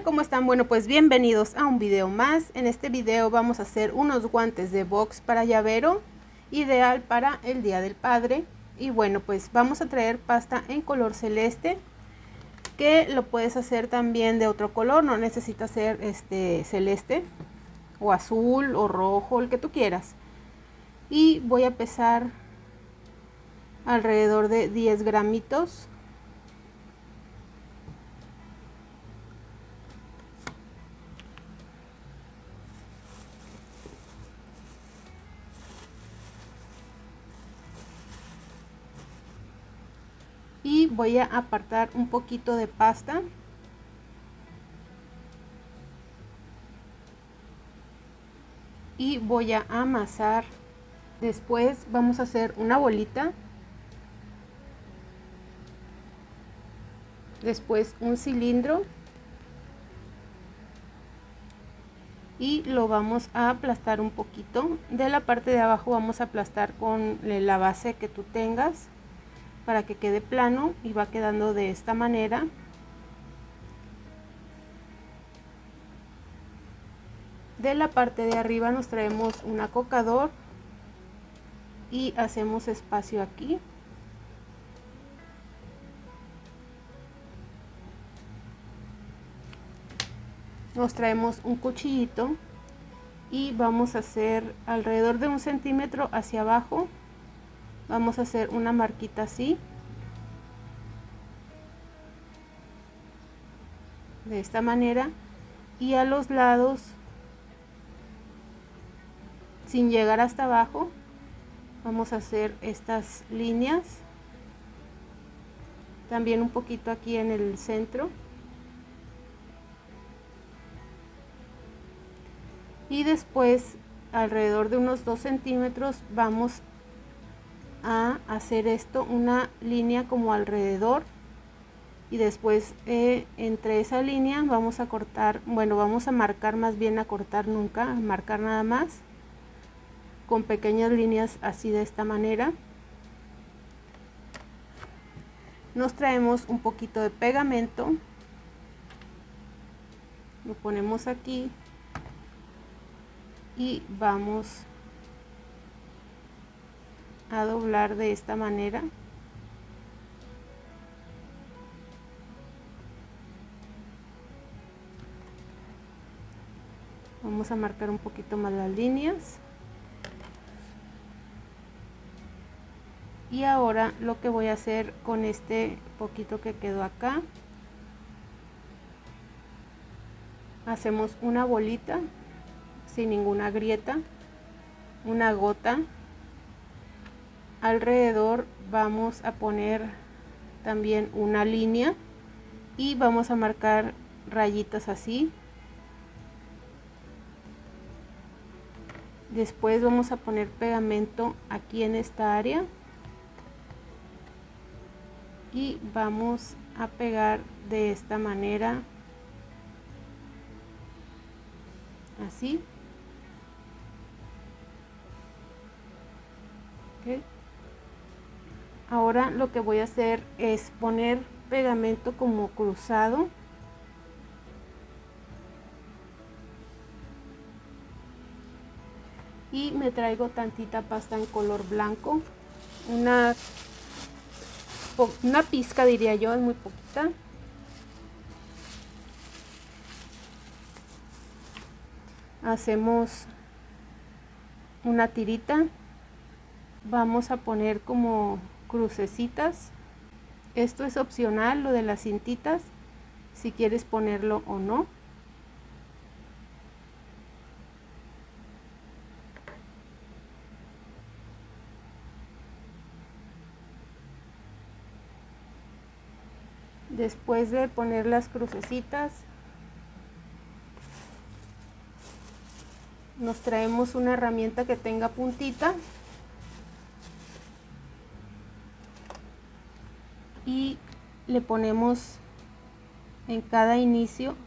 ¿cómo están? Bueno, pues bienvenidos a un video más. En este video vamos a hacer unos guantes de box para llavero, ideal para el Día del Padre. Y bueno, pues vamos a traer pasta en color celeste, que lo puedes hacer también de otro color, no necesita ser celeste o azul o rojo, el que tú quieras. Y voy a pesar alrededor de 10 gramitos. Y voy a apartar un poquito de pasta. Y voy a amasar. Después vamos a hacer una bolita. Después un cilindro. Y lo vamos a aplastar un poquito. De la parte de abajo vamos a aplastar con la base que tú tengas, para que quede plano, y va quedando de esta manera. De la parte de arriba nos traemos un acocador y hacemos espacio aquí. Nos traemos un cuchillito y vamos a hacer alrededor de 1 centímetro hacia abajo. Vamos a hacer una marquita así, de esta manera, y a los lados, sin llegar hasta abajo, vamos a hacer estas líneas, también un poquito aquí en el centro, y después alrededor de unos 2 centímetros vamos a hacer esto, una línea como alrededor, y después entre esa línea vamos a cortar, bueno, vamos a marcar, más bien a cortar nunca, a marcar nada más con pequeñas líneas así, de esta manera. Nos traemos un poquito de pegamento, lo ponemos aquí y vamos a doblar de esta manera. Vamos a marcar un poquito más las líneas. Y ahora lo que voy a hacer con este poquito que quedó acá, hacemos una bolita sin ninguna grieta, una gota. Alrededor vamos a poner también una línea y vamos a marcar rayitas así. Después vamos a poner pegamento aquí en esta área y vamos a pegar de esta manera, así. Okay. Ahora lo que voy a hacer es poner pegamento como cruzado. Y me traigo tantita pasta en color blanco, una pizca diría yo, es muy poquita. Hacemos una tirita, vamos a poner como crucecitas. Esto es opcional, lo de las cintitas, si quieres ponerlo o no. Después de poner las crucecitas, nos traemos una herramienta que tenga puntita y le ponemos en cada inicio.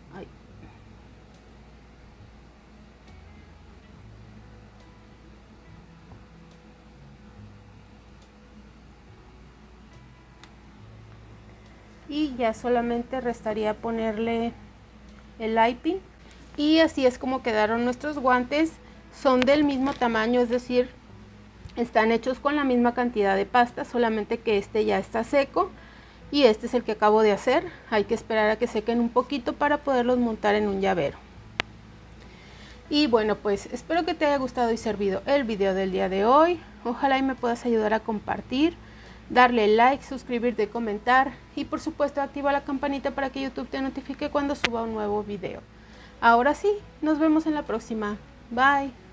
Y ya solamente restaría ponerle el eye-pin. Y así es como quedaron nuestros guantes. Son del mismo tamaño, es decir, están hechos con la misma cantidad de pasta, solamente que este ya está seco y este es el que acabo de hacer. Hay que esperar a que sequen un poquito para poderlos montar en un llavero. Y bueno, pues espero que te haya gustado y servido el video del día de hoy. Ojalá y me puedas ayudar a compartir, darle like, suscribirte, comentar y por supuesto activa la campanita para que YouTube te notifique cuando suba un nuevo video. Ahora sí, nos vemos en la próxima. Bye.